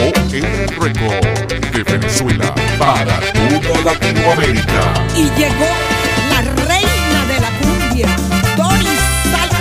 OR Record de Venezuela para toda Latinoamérica. Y llegó la reina de la cumbia, Doris Salas.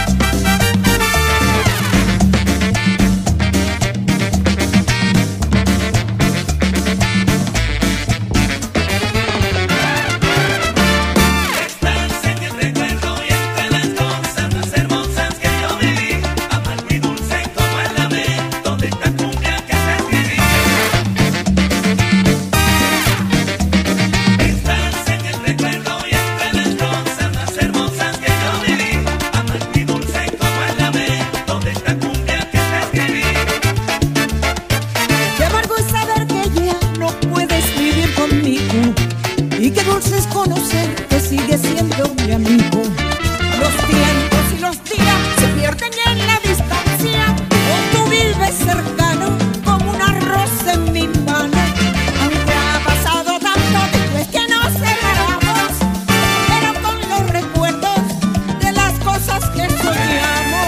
Y qué dulce es conocer que sigue siendo mi amigo. Los tiempos y los días se pierden en la distancia, o tú vives cercano como un arroz en mi mano. Aunque ha pasado tanto después que nos separamos, pero con los recuerdos de las cosas que soñamos.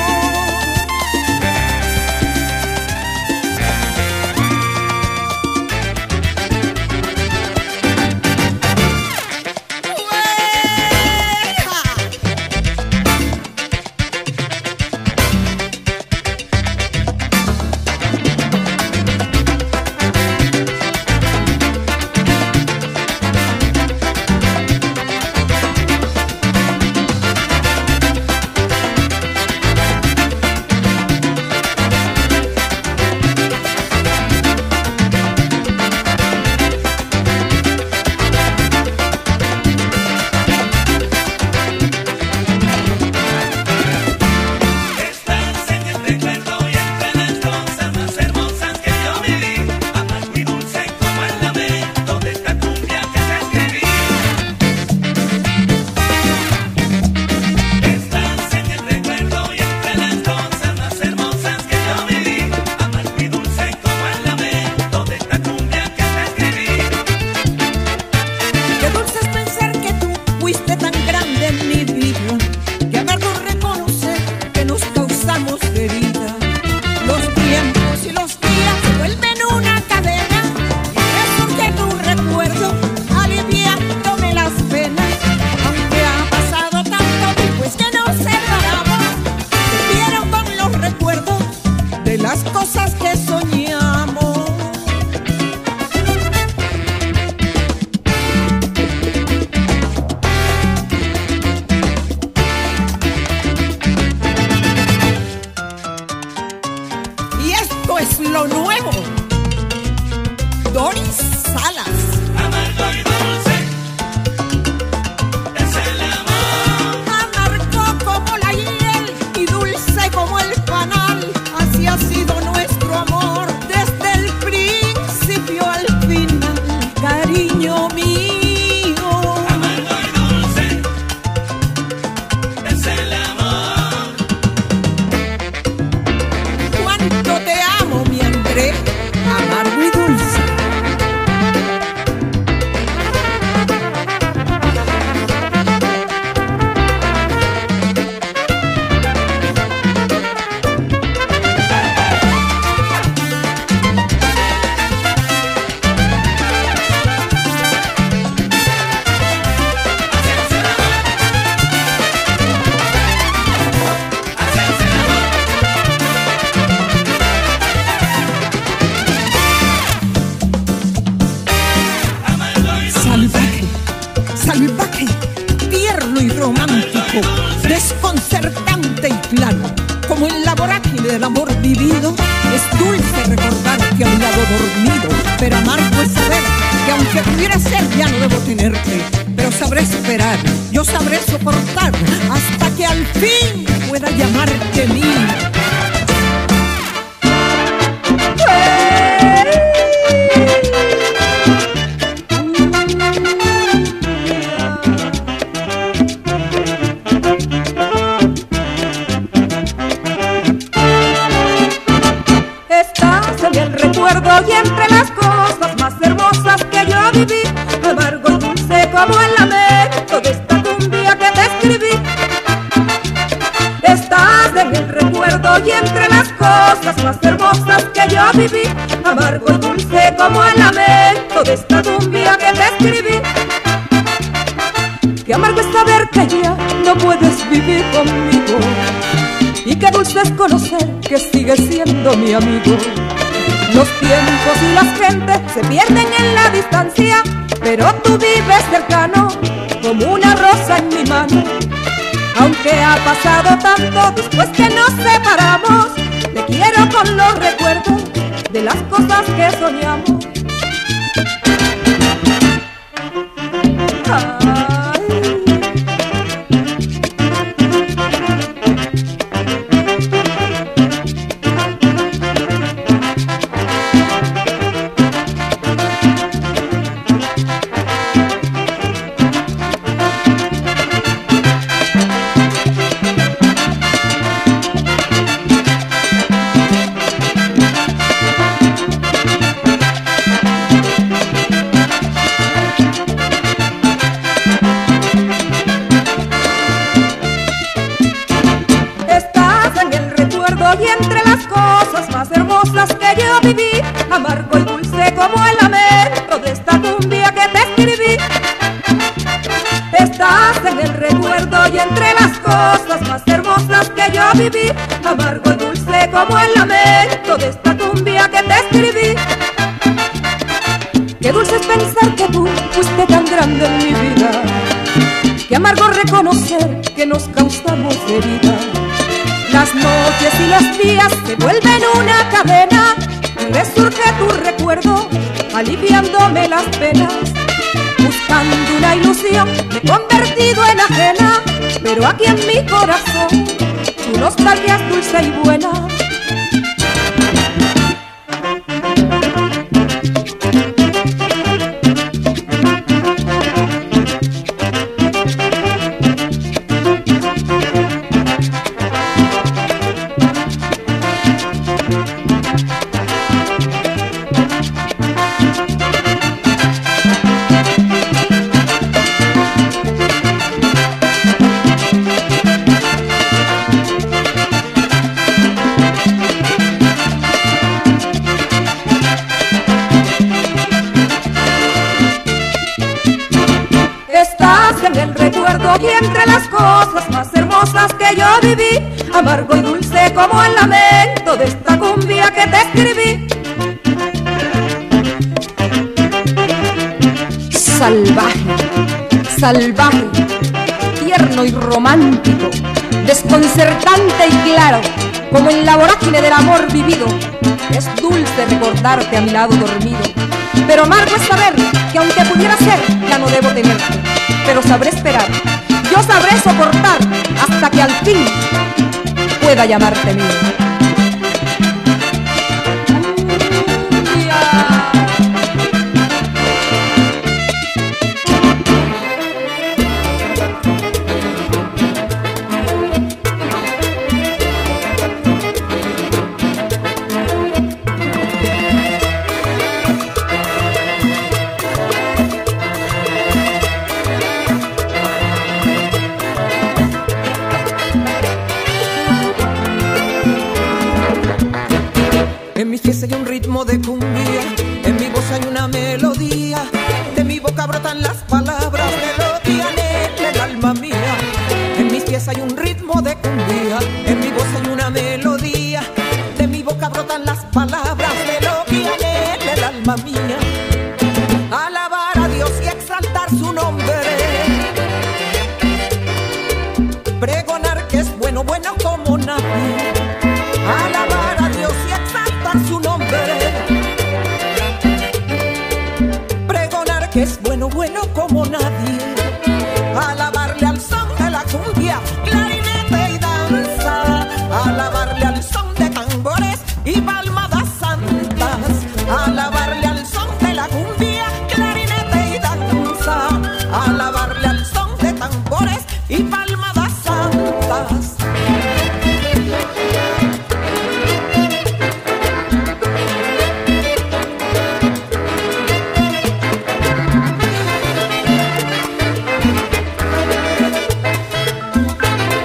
Las cosas que soñamos. Y esto es lo nuevo. Doris Salas. Amargo y dulce es el amor. Amargo como la hiel y dulce como el panal. Así ha sido nuestro amor desde el principio al final, cariño mío. Amargo y dulce es el amor. Cuánto te amo, mi André, amargo y dulce. Salvaje, tierno y romántico, desconcertante y plano, como en la vorágine del amor vivido. Es dulce recordar que a mi lado dormido, pero amargo es saber que aunque pudiera ser ya no debo tenerte. Pero sabré esperar, yo sabré soportar, hasta que al fin pueda llamarte mía. Y entre las cosas más hermosas que yo viví, amargo y dulce como el lamento de esta cumbia que te escribí. Estás en el recuerdo y entre las cosas más hermosas que yo yo viví, amargo y dulce como el lamento de esta cumbia que te escribí. Qué amargo es saber que ya no puedes vivir conmigo, y qué dulce es conocer que sigues siendo mi amigo. Los tiempos y las gentes se pierden en la distancia, pero tú vives cercano como una rosa en mi mano. Aunque ha pasado tanto después que nos separamos, te quiero con los recuerdos de las cosas que soñamos. Y entre las cosas más hermosas que yo viví, amargo y dulce como el lamento de esta cumbia que te escribí. Estás en el recuerdo y entre las cosas más hermosas que yo viví, amargo y dulce como el lamento de esta cumbia que te escribí. Qué dulce es pensar que tú fuiste tan grande en mi vida, qué amargo reconocer que nos causamos heridas. Las noches y los días se vuelven una cadena y resurge tu recuerdo aliviándome las penas. Buscando una ilusión me he convertido en ajena, pero aquí en mi corazón tu nostalgia es dulce y buena. En el recuerdo y entre las cosas más hermosas que yo viví, amargo y dulce como el lamento de esta cumbia que te escribí. Salvaje, salvaje, tierno y romántico, desconcertante y claro, como en la vorágine del amor vivido. Es dulce recordarte a mi lado dormido, pero amargo es saber que aunque pudiera ser, ya no debo tenerte. Pero sabré esperar, yo sabré soportar hasta que al fin pueda llamarte mío. En mis pies hay un ritmo de cumbia, en mi voz hay una melodía, de mi boca brotan las palabras, melodía en el alma mía. En mis pies hay un ritmo de cumbia, en mi voz hay una melodía, de mi boca brotan las palabras, melodía en el alma mía. Alabar a Dios y exaltar su nombre, pregonar que es bueno, bueno como nadie. Alabar a Dios y exaltar su nombre, pregonar que es bueno, bueno como nadie. Alabarle al son de la cumbia, clarinete y danza, alabarle al son de tambores y palmadas santas, alabarle al son de la cumbia, clarinete y danza, alabarle al son de tambores y palmadas santas.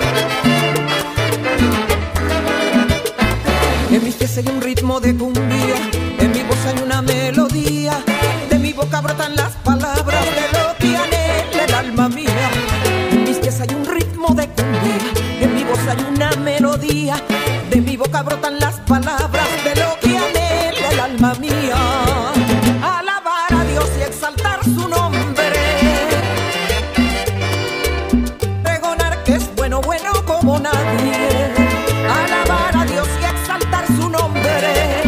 En mis pies hay un ritmo de cumbia, melodía, de mi boca brotan las palabras de lo que anhela el alma mía. Alabar a Dios y exaltar su nombre, pregonar que es bueno, bueno como nadie. Alabar a Dios y exaltar su nombre,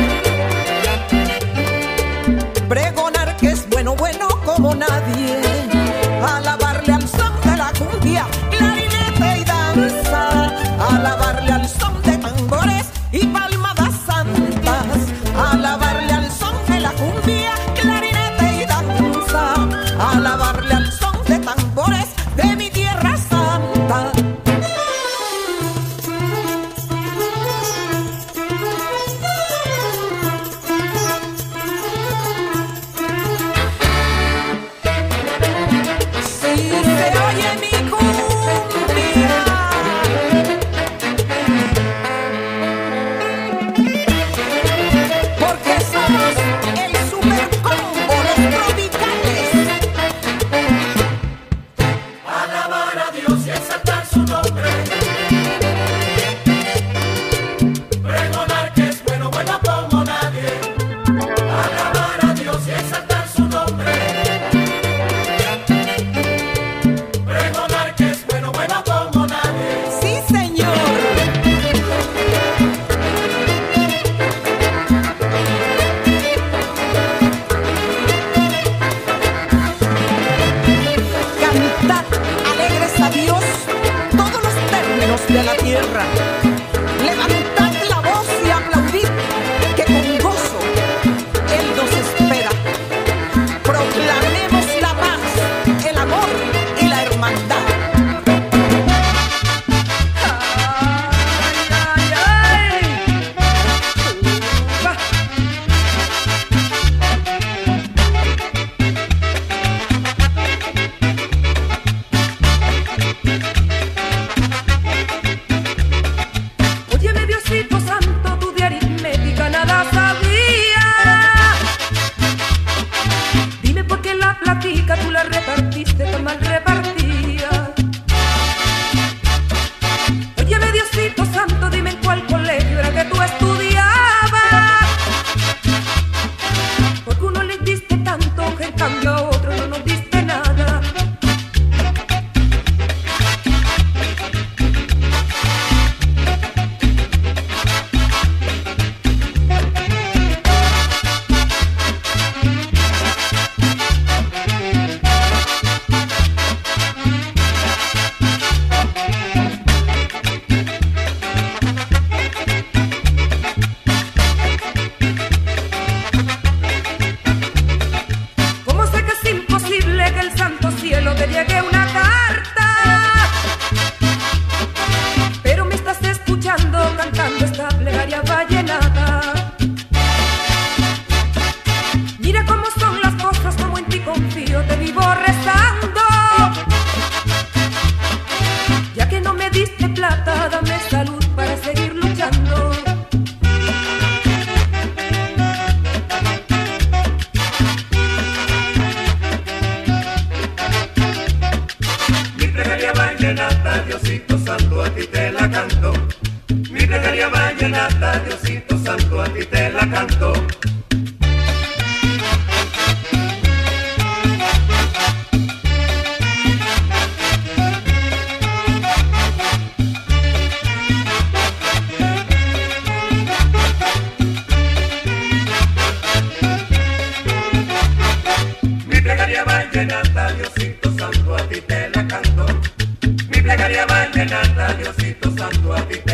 pregonar que es bueno, bueno como nadie. Alabarle al son de la cumbia, clarinete y danza, alabarle al son de tambores y palmadas santas, alabarle al son de la cumbia, clarinete y danza, alabarle al son de tambores de mi tierra santa. Si se oye mi cumbia, porque somos el super combo, los tropicales. Alabar a Dios y exaltar su nombre, pregonar que es bueno, bueno como nadie. Alabar a Dios y exaltar su nombre, pregonar que es bueno, bueno como nadie. Sí, señor. Cantad alegres a Dios todos los términos de la tierra. Levantad la voz y aplaudid, que con gozo Él nos espera. Proclamemos la paz, el amor y la hermandad. Óyeme, Diosito santo, tú de aritmética nada sabía. Dime por qué la platica tú la repartiste tan mal repartida. Óyeme, Diosito santo, dime en cuál colegio era que tú estudiabas. Porque uno les diste tanto que en cambio a otro no nos diste nada. ¿Cómo sé que es imposible que el santo cielo te llegue una carta? Pero me estás escuchando cantando esta plegaria vallenata. Mira cómo son las cosas, como en ti confío, te vivo rezando. Ya que no me diste plata, dame salud para seguir luchando. Mi plegaria vallenata, Diosito santo, a ti te la canto. Mi plegaria vallenata, Diosito santo, a ti te la canto. Mi plegaria vallenata, Diosito santo, a ti te la canto. Mi plegaria vallenata, Diosito santo, a ti te